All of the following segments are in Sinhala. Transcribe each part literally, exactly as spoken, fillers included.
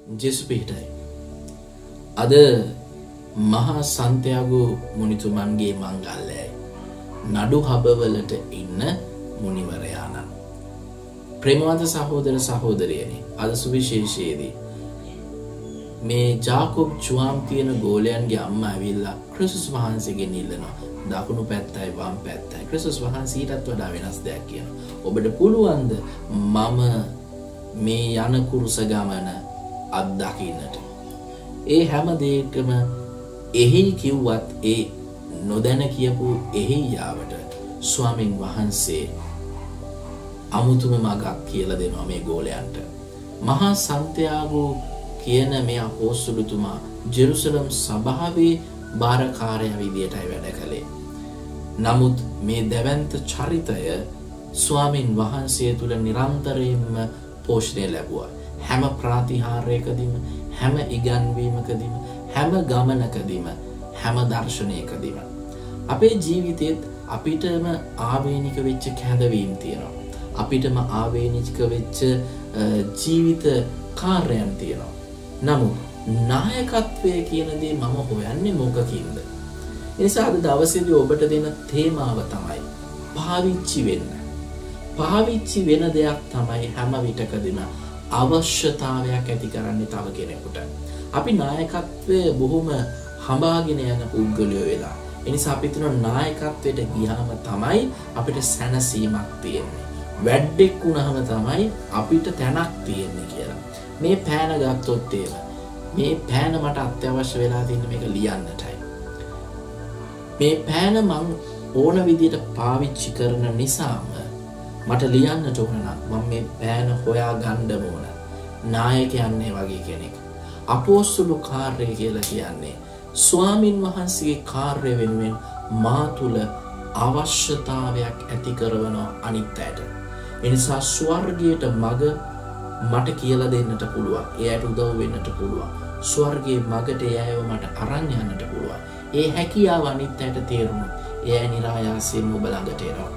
ජෙසුපීටයි. අද මහා සන්තියාගෝ මුනිතුමන්ගේ මංගල්‍යයි. නඩු හබවලට ඉන්න මුනිවරයාණන්. ප්‍රේමවන්ත සහෝදර සහෝදරියනි, අද සුවිශේෂයේදී මේ ජාකොබ් ජුවාම් කියන ගෝලයන්ගේ අම්මා ඇවිල්ලා ක්‍රිස්තුස් වහන්සේගෙන් ඉල්ලනවා දකුණු පැත්තයි වම් පැත්තයි. ක්‍රිස්තුස් වහන්සේටත් වඩා වෙනස් දෙයක් කියනවා. ඔබට පුළුවන්ද මම මේ යන කුරුස ගමන අත්දකින්නට? ඒ හැම දෙයකම එහි කිව්වත් ඒ නොදැන කියපු එහි යාවට ස්වාමින් වහන්සේ අමුතුම මගක් කියලා දෙනවා මේ ගෝලයන්ට. මහා සන්තියාගෝ කියන මේ අපොස්තලතුමා ජෙරුසලම් සභාවේ බාරකාරයා විදියටයි වැඩ කළේ. නමුත් මේ දැවැන්ත චරිතය ස්වාමින් වහන්සේ තුල නිරන්තරයෙන්ම පෝෂණය ලැබුවා. හැම ප්‍රාතිහාර්යකදීම, හැම ඉගැන්වීමකදීම, හැම ගමනකදීම, හැම දර්ශනයකදීම අපේ ජීවිතේත් අපිටම ආවේනික වෙච්ච කැඳවීම් තියෙනවා. අපිටම ආවේනික වෙච්ච ජීවිත කාර්යයන් තියෙනවා. නමුත් නායකත්වය කියන දේ මම හොයන්නේ මොකකින්ද? ඒ නිසා අද දවසේදී ඔබට දෙන තේමාව තමයි පාවිච්චි වෙන්න. පාවිච්චි වෙන දෙයක් තමයි හැම විටකදීම අවශ්‍යතාවයක් ඇති කරන්නේ තව කෙනෙකුට. අපි නායකත්වය බොහොම හඹාගෙන යන පුද්ගලයෝ වෙලා. ඒ නිසා අපි තුන නායකත්වයට ගියාම තමයි අපිට සැනසීමක් තියෙන්නේ. වැඩෙක් වුණාම තමයි අපිට තැනක් තියෙන්නේ කියලා. මේ පෑන ගත්තොත් ඒව මේ පෑන මට අත්‍යවශ්‍ය වෙලා තින්නේ මේක ලියන්නටයි. මේ පෑන මං ඕන විදිහට පාවිච්චි කරන නිසාම මට ලියන්නට ඕන නම් මම මේ පෑන හොයා ගන්න ඕන. නායකයන්නේ වගේ කෙනෙක්. අපොස්තල කාර්යය කියලා කියන්නේ ස්වාමින් වහන්සේගේ කාර්ය වෙනුවෙන් මා තුල අවශ්‍යතාවයක් ඇති කරන අනිත් අයට. ඒ නිසා ස්වර්ගයට මඟ මට කියලා දෙන්නට පුළුවන්. එයාට උදව් වෙන්නට පුළුවන්. ස්වර්ගයේ මඟට එයාව මට අරන් යන්නට පුළුවන්. ඒ හැකියාව අනිත් අයට තේරුණොත් එයා નિરાයාසයෙන්ම ඔබ ළඟට එනවා.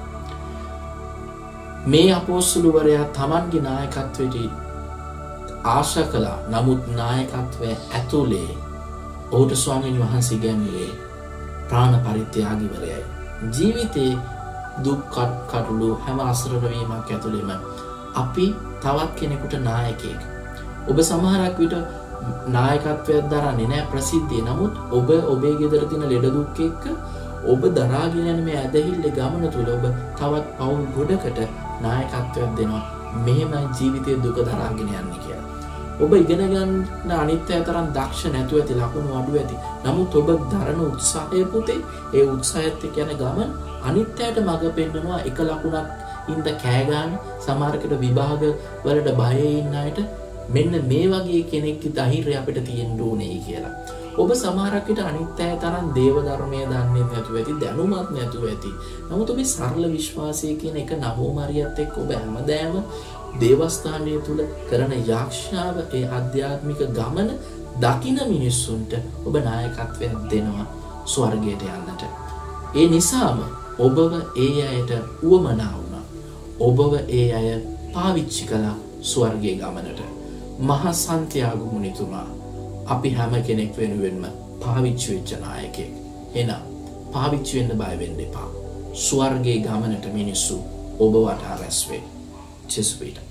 මේ අපොස්තලවරයා Tamanගේ නායකත්වයට ආශා කළා. නමුත් නායකත්වයේ ඇතුලේ ඔහුට ස්වාමීන් වහන්සේ ගැන්වුවේ ප්‍රාණ පරිත්‍යාගීවරයයි. ජීවිතේ දුක් කටළු හැම අසරණ වීමක් ඇතුළෙම අපි තවත් කෙනෙකුට නායකයෙක්. ඔබ සමහරක් විට නායකත්වයක් දරන්නේ නැහැ ප්‍රසිද්ධිය. නමුත් ඔබ ඔබේ ගෙදර තියෙන ලෙඩ දුක් එක්ක ඔබ දරාගෙන යන මේ ඇදහිල්ල ගමන තුල ඔබ තවත් පවුල් ගොඩකට නායකත්වයක් දෙනවා. මෙහෙමයි ජීවිතයේ දුක දරාගෙන යන්නේ කියලා. ඔබ ඉගෙන ගන්න අනිත් අය තරම් දක්ෂ නැතුව ඇති, ලකුණු අඩු ඇති. නමුත් ඔබ දරන උත්සාහය පුතේ, ඒ උත්සාහයත් එක්ක යන ගමන් අනිත් අයට මඟ පෙන්නනවා. එක ලකුණක් ඉඳ කෑ ගන්න, සමහරකට විභාග වලට බයේ ඉන්න අයට මෙන්න මේ වගේ කෙනෙක්ගේ ධෛර්යය අපිට තියෙන්න ඕනේ කියලා. ඔබ සමහරක් විට අනිත් අය තරම් දේව ධර්මයේ දන්නේ නැතුව ඇති, දැනුමක් නැතුව ඇති. නමුත් ඔබේ සරල විශ්වාසය කියන එක නවෝ මරියත් එක්ක ඔබ හැමදාම දේවස්ථානය තුල කරන යක්ෂාව, ඒ ආධ්‍යාත්මික ගමන දකින මිනිස්සුන්ට ඔබ නායකත්වයක් දෙනවා ස්වර්ගයට යන්නට. ඒ නිසාම ඔබව ඒ අයට උවමනා වුණා. ඔබව ඒ අය පාවිච්චි කළා ස්වර්ගයේ ගමනට. මහා සන්තියාගෝ මුනිතුමා අපි හැම කෙනෙක් වෙනුවෙන්ම පාවිච්චි වෙච්ච නායකයෙක්. එහෙනම් පාවිච්චි වෙන්න බය වෙන්න එපා. ස්වර්ගයේ ගමනට මිනිස්සු ඔබ වටා රැස් වේ. ජෙසුපීට